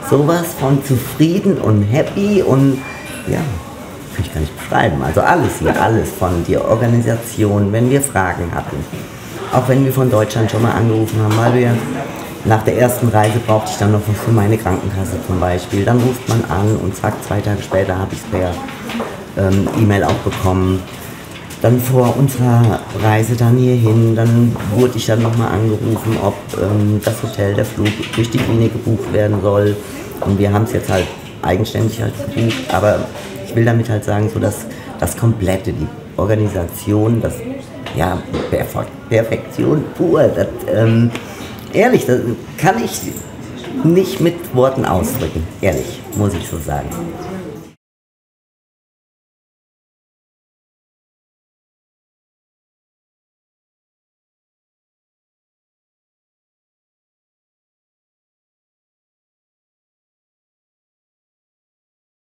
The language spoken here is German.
sowas von zufrieden und happy und ja, kann ich gar nicht beschreiben. Also alles hier, alles von der Organisation, wenn wir Fragen hatten. Auch wenn wir von Deutschland schon mal angerufen haben, weil wir nach der ersten Reise brauchte ich dann noch was für meine Krankenkasse zum Beispiel. Dann ruft man an und zack, 2 Tage später habe ich es per E-Mail auch bekommen. Dann vor unserer Reise dann hierhin, dann wurde ich dann nochmal angerufen, ob das Hotel, der Flug durch die Klinik gebucht werden soll. Und wir haben es jetzt halt eigenständig halt gebucht, aber ich will damit halt sagen, so dass das Komplette, die Organisation, das, ja, Perfektion pur, das, ehrlich, das kann ich nicht mit Worten ausdrücken, ehrlich, muss ich so sagen.